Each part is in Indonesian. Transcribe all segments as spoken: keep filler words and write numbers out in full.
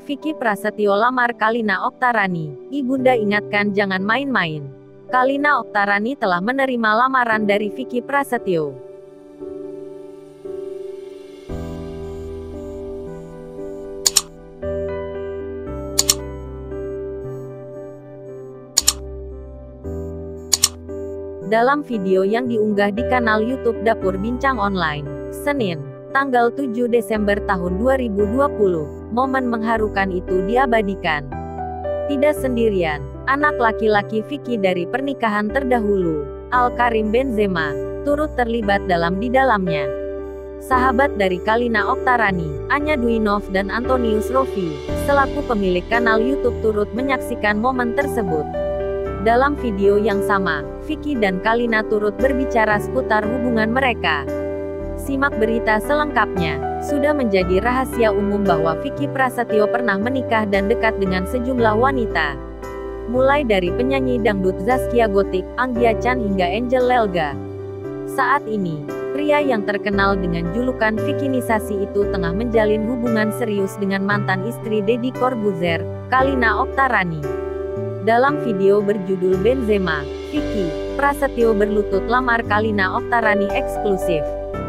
Vicky Prasetyo lamar Kalina Oktarani. Ibunda ingatkan jangan main-main. Kalina Oktarani telah menerima lamaran dari Vicky Prasetyo. Dalam video yang diunggah di kanal YouTube Dapur Bincang Online, Senin, tanggal tujuh Desember tahun dua ribu dua puluh, momen mengharukan itu diabadikan. Tidak sendirian, anak laki-laki Vicky dari pernikahan terdahulu, Al-Karim Benzema, turut terlibat dalam di dalamnya. Sahabat dari Kalina Oktarani, Anya Dwinov dan Antonius Rofi, selaku pemilik kanal YouTube turut menyaksikan momen tersebut. Dalam video yang sama, Vicky dan Kalina turut berbicara seputar hubungan mereka. Simak berita selengkapnya. Sudah menjadi rahasia umum bahwa Vicky Prasetyo pernah menikah dan dekat dengan sejumlah wanita. Mulai dari penyanyi dangdut Zaskia Gotik, Anggia Chan hingga Angel Lelga. Saat ini, pria yang terkenal dengan julukan Vickinisasi itu tengah menjalin hubungan serius dengan mantan istri Deddy Corbuzier, Kalina Oktarani. Dalam video berjudul Benzema, Vicky Prasetyo berlutut lamar Kalina Oktarani eksklusif.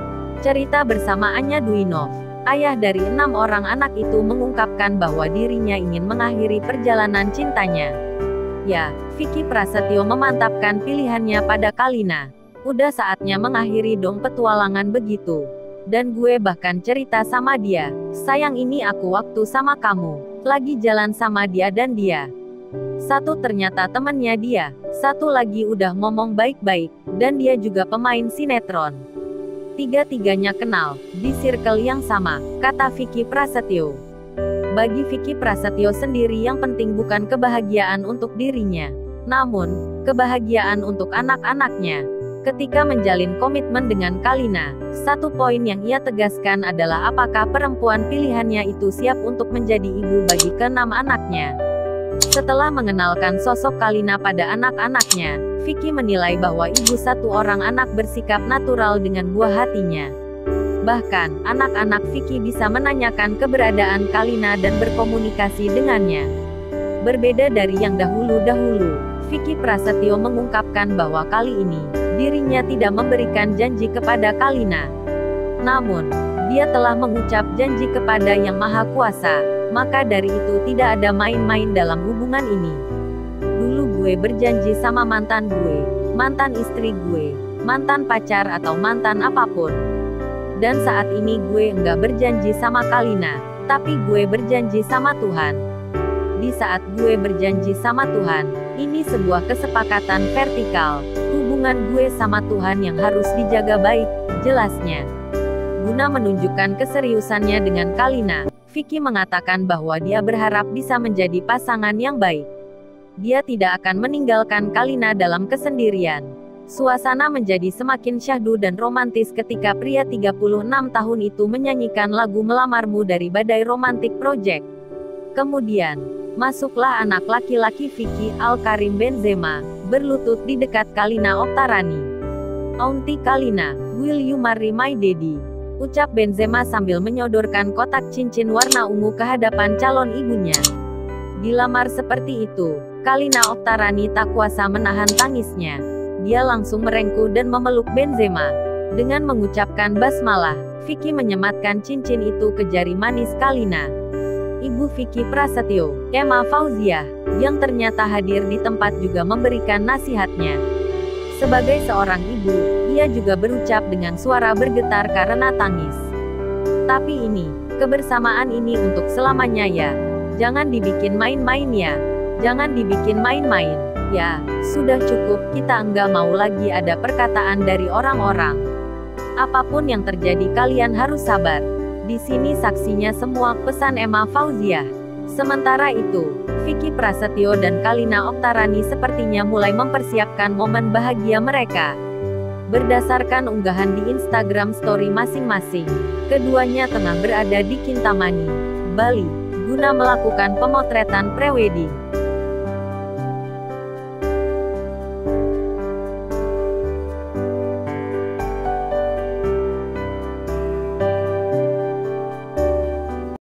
Cerita bersama Anya Dwinov, ayah dari enam orang anak itu mengungkapkan bahwa dirinya ingin mengakhiri perjalanan cintanya. Ya, Vicky Prasetyo memantapkan pilihannya pada Kalina. Udah saatnya mengakhiri dong petualangan begitu. Dan gue bahkan cerita sama dia, sayang ini aku waktu sama kamu, lagi jalan sama dia dan dia. Satu ternyata temannya dia, satu lagi udah ngomong baik-baik, dan dia juga pemain sinetron. Tiga-tiganya kenal, di circle yang sama, kata Vicky Prasetyo. Bagi Vicky Prasetyo sendiri yang penting bukan kebahagiaan untuk dirinya, namun, kebahagiaan untuk anak-anaknya. Ketika menjalin komitmen dengan Kalina, satu poin yang ia tegaskan adalah apakah perempuan pilihannya itu siap untuk menjadi ibu bagi keenam anaknya. Setelah mengenalkan sosok Kalina pada anak-anaknya, Vicky menilai bahwa ibu satu orang anak bersikap natural dengan buah hatinya. Bahkan, anak-anak Vicky bisa menanyakan keberadaan Kalina dan berkomunikasi dengannya. Berbeda dari yang dahulu-dahulu, Vicky Prasetyo mengungkapkan bahwa kali ini, dirinya tidak memberikan janji kepada Kalina. Namun, dia telah mengucap janji kepada Yang Maha Kuasa. Maka dari itu tidak ada main-main dalam hubungan ini. Dulu gue berjanji sama mantan gue, mantan istri gue, mantan pacar atau mantan apapun. Dan saat ini gue enggak berjanji sama Kalina, tapi gue berjanji sama Tuhan. Di saat gue berjanji sama Tuhan, ini sebuah kesepakatan vertikal, hubungan gue sama Tuhan yang harus dijaga baik, jelasnya. Guna menunjukkan keseriusannya dengan Kalina, Vicky mengatakan bahwa dia berharap bisa menjadi pasangan yang baik. Dia tidak akan meninggalkan Kalina dalam kesendirian. Suasana menjadi semakin syahdu dan romantis ketika pria tiga puluh enam tahun itu menyanyikan lagu Melamarmu dari Badai Romantic Project. Kemudian, masuklah anak laki-laki Vicky, Al-Karim Benzema, berlutut di dekat Kalina Oktarani. "Aunty Kalina, will you marry my daddy?" ucap Benzema sambil menyodorkan kotak cincin warna ungu ke hadapan calon ibunya. Dilamar seperti itu, Kalina Oktarani tak kuasa menahan tangisnya. Dia langsung merengkuh dan memeluk Benzema. Dengan mengucapkan basmalah, Vicky menyematkan cincin itu ke jari manis Kalina. Ibu Vicky Prasetyo, Emma Fauziah, yang ternyata hadir di tempat juga memberikan nasihatnya. Sebagai seorang ibu, ia juga berucap dengan suara bergetar karena tangis. Tapi ini, kebersamaan ini untuk selamanya ya. Jangan dibikin main-main ya. Jangan dibikin main-main. Ya, sudah cukup, kita enggak mau lagi ada perkataan dari orang-orang. Apapun yang terjadi kalian harus sabar. Di sini saksinya semua, pesan Emma Fauziah. Sementara itu, Vicky Prasetyo dan Kalina Oktarani sepertinya mulai mempersiapkan momen bahagia mereka. Berdasarkan unggahan di Instagram Story masing-masing, keduanya tengah berada di Kintamani, Bali, guna melakukan pemotretan prewedding.